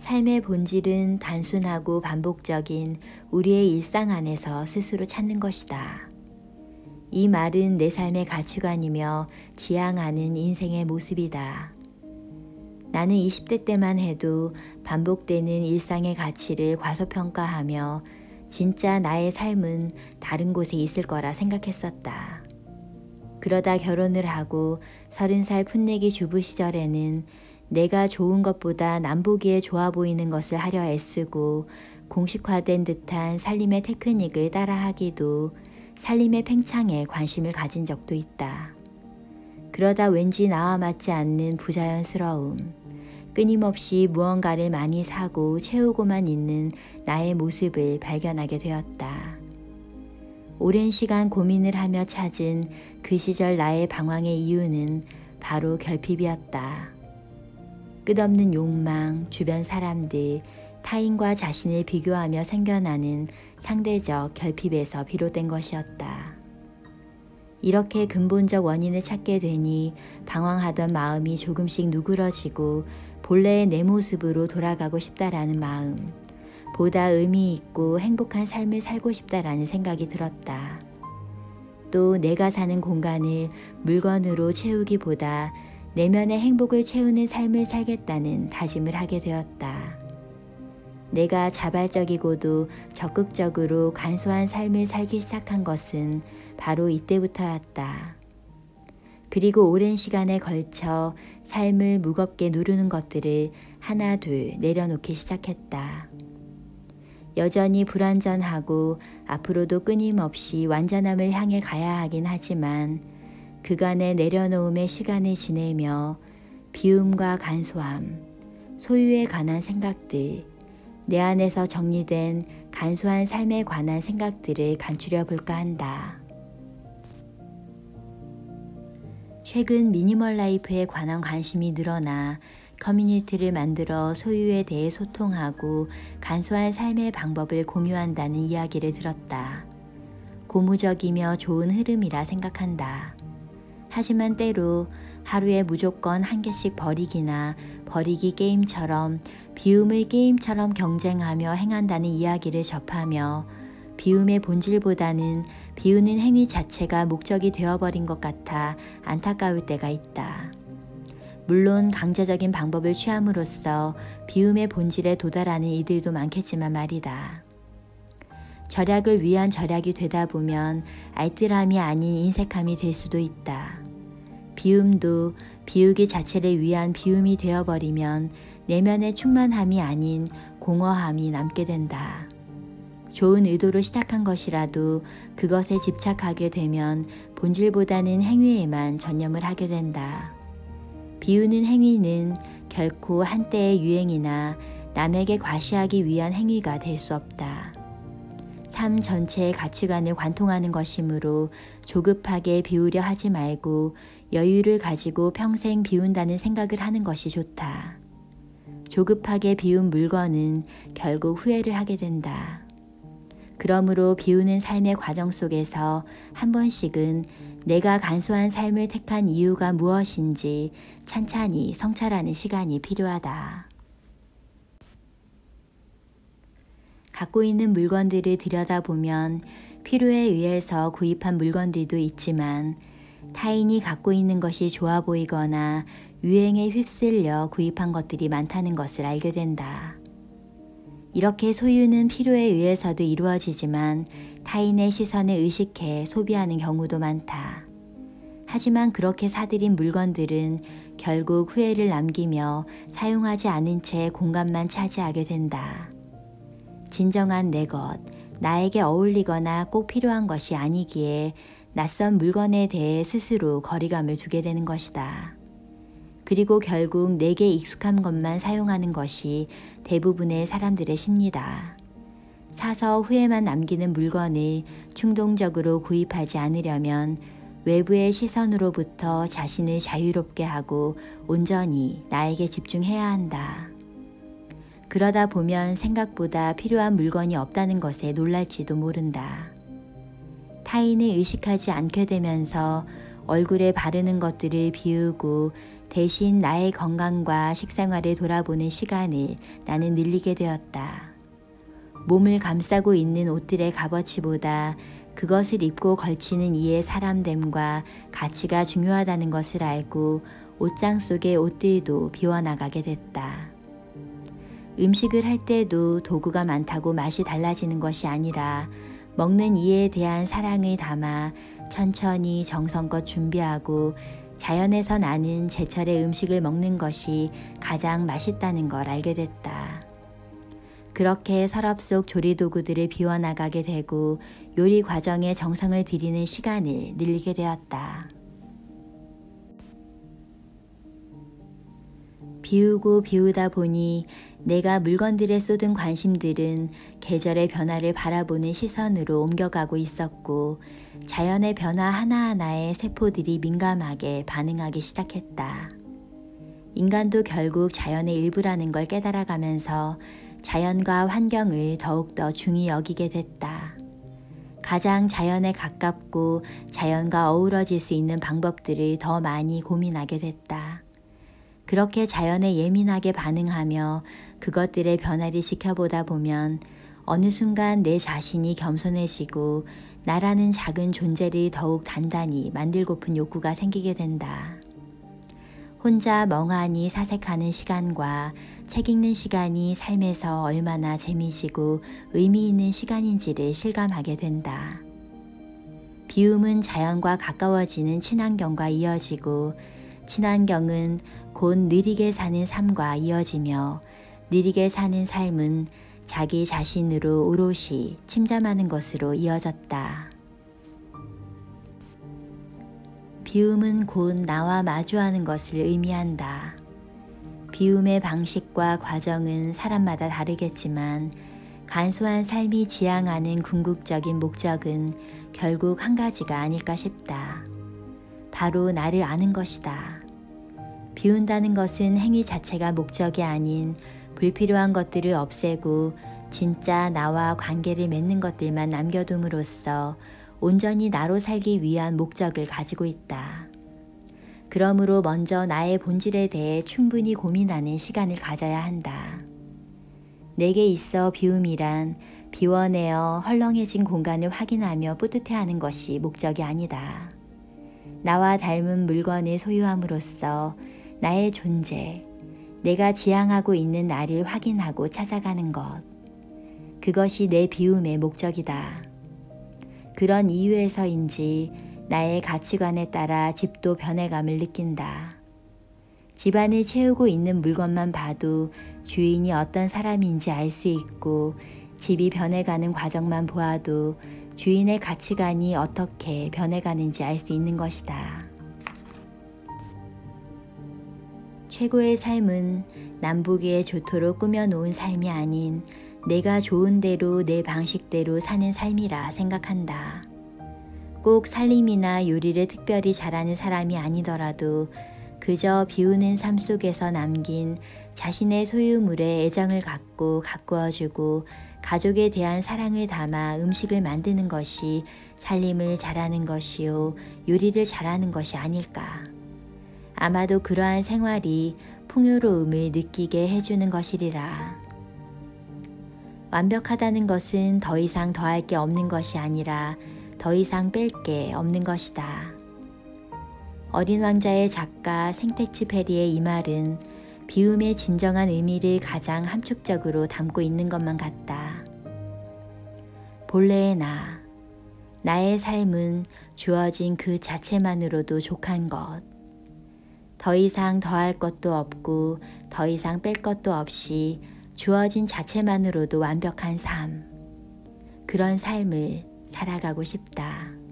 삶의 본질은 단순하고 반복적인 우리의 일상 안에서 스스로 찾는 것이다. 이 말은 내 삶의 가치관이며 지향하는 인생의 모습이다. 나는 20대 때만 해도 반복되는 일상의 가치를 과소평가하며 진짜 나의 삶은 다른 곳에 있을 거라 생각했었다. 그러다 결혼을 하고 30살 풋내기 주부 시절에는 내가 좋은 것보다 남 보기에 좋아 보이는 것을 하려 애쓰고 공식화된 듯한 살림의 테크닉을 따라하기도 살림의 팽창에 관심을 가진 적도 있다. 그러다 왠지 나와 맞지 않는 부자연스러움, 끊임없이 무언가를 많이 사고 채우고만 있는 나의 모습을 발견하게 되었다. 오랜 시간 고민을 하며 찾은 그 시절 나의 방황의 이유는 바로 결핍이었다. 끝없는 욕망, 주변 사람들, 타인과 자신을 비교하며 생겨나는 상대적 결핍에서 비롯된 것이었다. 이렇게 근본적 원인을 찾게 되니 방황하던 마음이 조금씩 누그러지고 본래의 내 모습으로 돌아가고 싶다라는 마음, 보다 의미 있고 행복한 삶을 살고 싶다라는 생각이 들었다. 또 내가 사는 공간을 물건으로 채우기보다 내면의 행복을 채우는 삶을 살겠다는 다짐을 하게 되었다. 내가 자발적이고도 적극적으로 간소한 삶을 살기 시작한 것은 바로 이때부터였다. 그리고 오랜 시간에 걸쳐 삶을 무겁게 누르는 것들을 하나 둘 내려놓기 시작했다. 여전히 불완전하고 앞으로도 끊임없이 완전함을 향해 가야 하긴 하지만 그간의 내려놓음의 시간을 지내며 비움과 간소함, 소유에 관한 생각들, 내 안에서 정리된 간소한 삶에 관한 생각들을 간추려 볼까 한다. 최근 미니멀 라이프에 관한 관심이 늘어나 커뮤니티를 만들어 소유에 대해 소통하고 간소한 삶의 방법을 공유한다는 이야기를 들었다. 고무적이며 좋은 흐름이라 생각한다. 하지만 때로 하루에 무조건 한 개씩 버리기나 버리기 게임처럼 비움의 게임처럼 경쟁하며 행한다는 이야기를 접하며 비움의 본질보다는 비우는 행위 자체가 목적이 되어버린 것 같아 안타까울 때가 있다. 물론 강제적인 방법을 취함으로써 비움의 본질에 도달하는 이들도 많겠지만 말이다. 절약을 위한 절약이 되다 보면 알뜰함이 아닌 인색함이 될 수도 있다. 비움도 비우기 자체를 위한 비움이 되어버리면 내면의 충만함이 아닌 공허함이 남게 된다. 좋은 의도로 시작한 것이라도 그것에 집착하게 되면 본질보다는 행위에만 전념을 하게 된다. 비우는 행위는 결코 한때의 유행이나 남에게 과시하기 위한 행위가 될 수 없다. 삶 전체의 가치관을 관통하는 것이므로 조급하게 비우려 하지 말고 여유를 가지고 평생 비운다는 생각을 하는 것이 좋다. 조급하게 비운 물건은 결국 후회를 하게 된다. 그러므로 비우는 삶의 과정 속에서 한 번씩은 내가 간소한 삶을 택한 이유가 무엇인지 찬찬히 성찰하는 시간이 필요하다. 갖고 있는 물건들을 들여다보면 필요에 의해서 구입한 물건들도 있지만 타인이 갖고 있는 것이 좋아 보이거나 유행에 휩쓸려 구입한 것들이 많다는 것을 알게 된다. 이렇게 소유는 필요에 의해서도 이루어지지만 타인의 시선에 의식해 소비하는 경우도 많다. 하지만 그렇게 사들인 물건들은 결국 후회를 남기며 사용하지 않은 채 공간만 차지하게 된다. 진정한 내 것, 나에게 어울리거나 꼭 필요한 것이 아니기에 낯선 물건에 대해 스스로 거리감을 두게 되는 것이다. 그리고 결국 내게 익숙한 것만 사용하는 것이 대부분의 사람들의 심리다. 사서 후회만 남기는 물건을 충동적으로 구입하지 않으려면 외부의 시선으로부터 자신을 자유롭게 하고 온전히 나에게 집중해야 한다. 그러다 보면 생각보다 필요한 물건이 없다는 것에 놀랄지도 모른다. 타인을 의식하지 않게 되면서 얼굴에 바르는 것들을 비우고 대신 나의 건강과 식생활을 돌아보는 시간을 나는 늘리게 되었다. 몸을 감싸고 있는 옷들의 값어치보다 그것을 입고 걸치는 이의 사람됨과 가치가 중요하다는 것을 알고 옷장 속의 옷들도 비워나가게 됐다. 음식을 할 때도 도구가 많다고 맛이 달라지는 것이 아니라 먹는 이에 대한 사랑을 담아 천천히 정성껏 준비하고 자연에서 나는 제철의 음식을 먹는 것이 가장 맛있다는 걸 알게 됐다. 그렇게 서랍 속 조리도구들을 비워나가게 되고 요리 과정에 정성을 들이는 시간을 늘리게 되었다. 비우고 비우다 보니 내가 물건들에 쏟은 관심들은 계절의 변화를 바라보는 시선으로 옮겨가고 있었고 자연의 변화 하나하나에 세포들이 민감하게 반응하기 시작했다. 인간도 결국 자연의 일부라는 걸 깨달아가면서 자연과 환경을 더욱더 중히 여기게 됐다. 가장 자연에 가깝고 자연과 어우러질 수 있는 방법들을 더 많이 고민하게 됐다. 그렇게 자연에 예민하게 반응하며 그것들의 변화를 지켜보다 보면 어느 순간 내 자신이 겸손해지고 나라는 작은 존재를 더욱 단단히 만들고픈 욕구가 생기게 된다. 혼자 멍하니 사색하는 시간과 책 읽는 시간이 삶에서 얼마나 재미지고 의미 있는 시간인지를 실감하게 된다. 비움은 자연과 가까워지는 친환경과 이어지고 친환경은 곧 느리게 사는 삶과 이어지며 느리게 사는 삶은 자기 자신으로 오롯이 침잠하는 것으로 이어졌다. 비움은 곧 나와 마주하는 것을 의미한다. 비움의 방식과 과정은 사람마다 다르겠지만 간소한 삶이 지향하는 궁극적인 목적은 결국 한 가지가 아닐까 싶다. 바로 나를 아는 것이다. 비운다는 것은 행위 자체가 목적이 아닌 불필요한 것들을 없애고 진짜 나와 관계를 맺는 것들만 남겨둠으로써 온전히 나로 살기 위한 목적을 가지고 있다. 그러므로 먼저 나의 본질에 대해 충분히 고민하는 시간을 가져야 한다. 내게 있어 비움이란 비워내어 헐렁해진 공간을 확인하며 뿌듯해하는 것이 목적이 아니다. 나와 닮은 물건을 소유함으로써 나의 존재, 내가 지향하고 있는 나를 확인하고 찾아가는 것, 그것이 내 비움의 목적이다. 그런 이유에서인지 나의 가치관에 따라 집도 변해감을 느낀다. 집안을 채우고 있는 물건만 봐도 주인이 어떤 사람인지 알 수 있고 집이 변해가는 과정만 보아도 주인의 가치관이 어떻게 변해가는지 알 수 있는 것이다. 최고의 삶은 남보기에 좋도록 꾸며놓은 삶이 아닌 내가 좋은 대로 내 방식대로 사는 삶이라 생각한다. 꼭 살림이나 요리를 특별히 잘하는 사람이 아니더라도 그저 비우는 삶 속에서 남긴 자신의 소유물에 애정을 갖고 가꾸어주고 가족에 대한 사랑을 담아 음식을 만드는 것이 살림을 잘하는 것이요 요리를 잘하는 것이 아닐까. 아마도 그러한 생활이 풍요로움을 느끼게 해주는 것이리라. 완벽하다는 것은 더 이상 더할 게 없는 것이 아니라 더 이상 뺄 게 없는 것이다. 어린 왕자의 작가 생텍쥐페리의 이 말은 비움의 진정한 의미를 가장 함축적으로 담고 있는 것만 같다. 본래의 나, 나의 삶은 주어진 그 자체만으로도 족한 것. 더 이상 더할 것도 없고 더 이상 뺄 것도 없이 주어진 자체만으로도 완벽한 삶. 그런 삶을 살아가고 싶다.